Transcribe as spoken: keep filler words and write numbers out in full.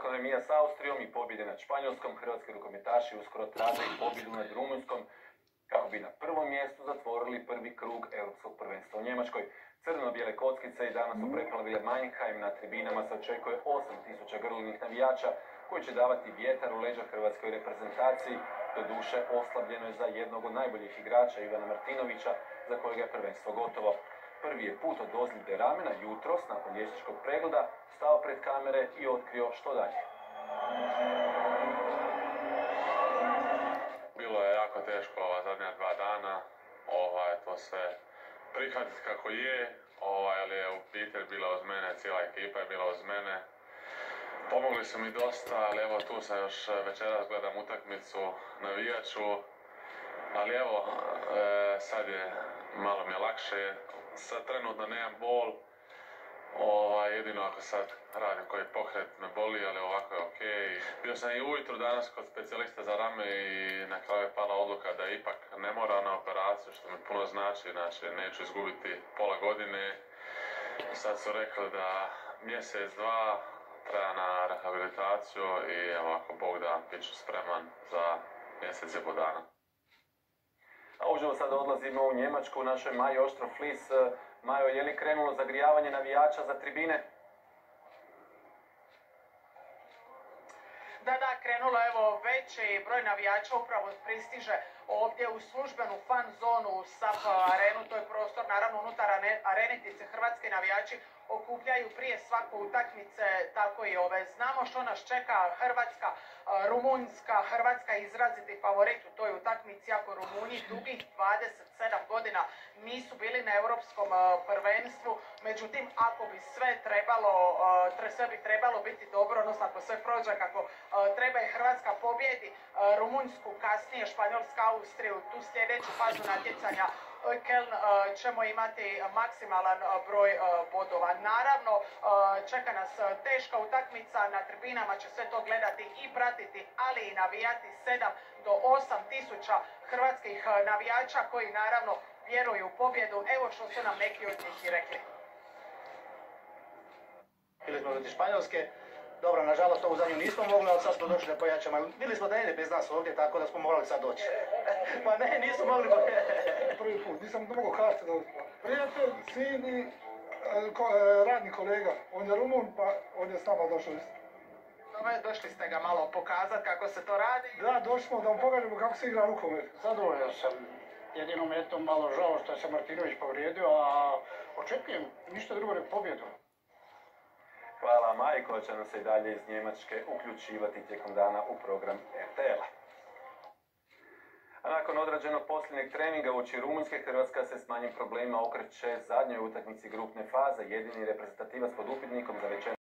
Nakon remija s Austrijom i pobjede nad Španjolskom, hrvatski rukometaši uskoro traže i pobjedu nad Rumunjskom kako bi na prvom mjestu zatvorili prvi krug Europskog prvenstva u Njemačkoj. Crno-bijele kockice i danas su preplavile Mannheim. Na tribinama se očekuje osam tisuća grlinih navijača koji će davati vjetar u leđa hrvatskoj reprezentaciji. Doduše, oslabljeno je za jednog od najboljih igrača Ivana Martinovića, za kojega je prvenstvo gotovo. Prvi je put od ozljede ramena jutros, nakon liječničkog pregleda, stao pred kamere i otkrio što dalje. Bilo je jako teško ova zadnja dva dana, ovaj, to sve prihvatiti kako je, ovaj, ali je obitelj bila uz mene, cijela ekipa je bila uz mene. Pomogli su mi dosta, ali evo tu sam još večeras, gledam utakmicu, navijaču, ali evo, e, sad je, malo mi je lakše, sad trenutno nemam bol, ovaj, jedino ako sad radim koji pokret me boli, ali ovako je okej. Bio sam i ujutro danas kod specijalista za rame i na kraju je pala odluka da ipak ne mora na operaciju, što mi puno znači, znači neću izgubiti pola godine. Sad su rekli da mjesec, dva treba na rehabilitaciju i evo, ako Bog da, bit ću spreman za mjesec i pol dana. A uživo sada odlazimo u Njemačku, u našoj Maji Oštro-Flis. Majo, je li krenulo zagrijavanje navijača za tribine? Da, da, krenulo, evo, veći broj navijača upravo pristiže ovdje u službenu fan zonu u S A P arenu, to je prostor naravno unutar arene gdje se hrvatski navijači okupljaju prije svake utakmice, tako i ove. Znamo što nas čeka Hrvatska, Rumunjska, Hrvatska izraziti favorit u toj utakmici, ako Rumunji dugih dvadeset sedam godina nisu bili na europskom prvenstvu, međutim ako bi sve trebalo, sve bi trebalo biti dobro, odnosno ako sve prođe kako treba i Hrvatska pobjedi Rumunjsku, kasnije Španjolska, Austriju, tu sljedeću fazu natjecanja Köln ćemo imati maksimalan broj bodova. Naravno, čeka nas teška utakmica, na tribinama će sve to gledati i pratiti, ali i navijati sedam do osam tisuća hrvatskih navijača koji naravno vjeruju u pobjedu. Evo što su nam neki od njih i rekli. Bili smo protiv Španjolske. Dobro, nažalost ovu zadnju nismo mogli, ali sad smo došli da pojačamo. Bili smo da ide bez nas ovdje, tako da smo morali sad doći. Pa ne, nismo mogli. Prvi put, nisam mogao karte da uspio. Prijatelj, sin i radni kolega. On je Rumun, pa on je s nama došao isto. Došli ste ga malo pokazati kako se to radi? Da, došli smo da mu pokažemo kako se igra rukomet. Zadovoljan sam. Jedino mi je to malo žao što se Martinović povrijedio, a očekujem ništa drugo nego pobjedu. Hvala Maji, koja će nam se i dalje iz Njemačke uključivati tijekom dana u program R T L-a. A nakon odrađenog posljednjeg treninga uoči Rumunjske, Hrvatska se s manjim problemima okreće zadnjoj utakmici grupne faze. Jedini reprezentativac pod upitnikom za večer